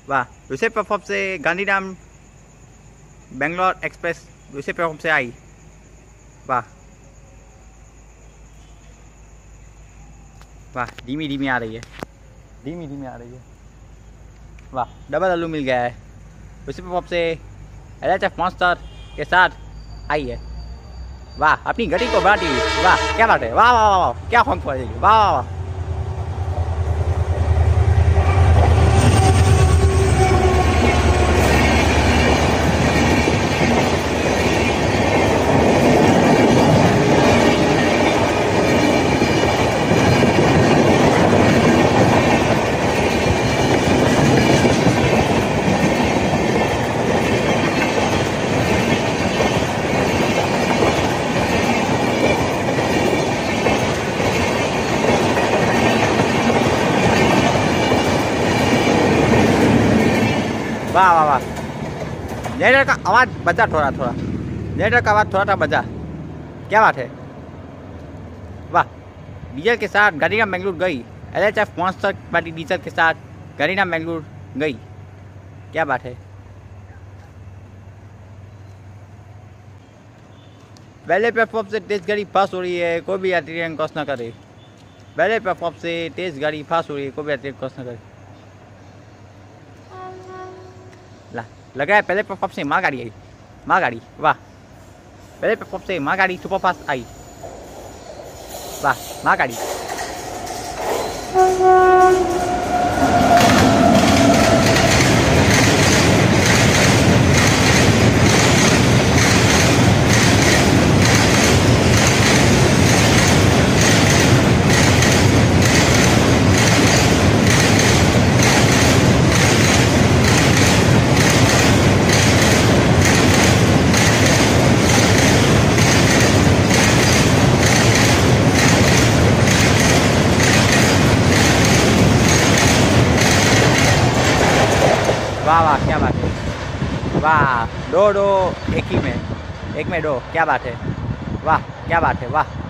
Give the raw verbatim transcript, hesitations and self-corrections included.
वाह। दूसरे प्लेटफॉर्म से गांधीधाम बेंगलोर एक्सप्रेस दूसरे प्लेटफॉर्म से आई। वाह वाह, धीमी धीमी आ रही है, धीमी धीमी आ रही है। वाह, डबल आलू मिल गया है। उसी प्लेटफॉर्म से एल एच एफ मॉन्स्टर के साथ आई है। वाह, अपनी गति को बढ़ाती हुई। वाह, क्या बात है। वाह वाह वाह वाह, क्या फंक पड़ेगी। वाह वाह वाह। वाह वाह वाह, जनरेटर का आवाज़ बचा थोड़ा थोड़ा, जनरेटर का आवाज़ थोड़ा सा बचा। क्या बात है। वाह, डीजल के साथ गांधीधाम बेंगलुरु गई। एल एच एफ मॉन्स्टर वाली डीजल के साथ गांधीधाम बेंगलुरु गई। क्या बात है। पहले प्लेटफॉर्म से तेज गाड़ी पास हो रही है, कोई भी यात्री क्रॉस ना करे। पहले प्लेटफॉर्म से तेज गाड़ी पास हो रही है, कोई भी यात्री क्रॉस ना करे। ला लगा है पहले प्लेटफॉर्म से माँ गाड़ी आई। माँ गाड़ी, वाह। पहले प्लेटफॉर्म से माँ गाड़ी सुपर फास्ट आई। वाह, माँ गाड़ी। वाह वाह, क्या बात है। वाह, दो दो एक ही में, एक में दो। क्या बात है। वाह, क्या बात है। वाह।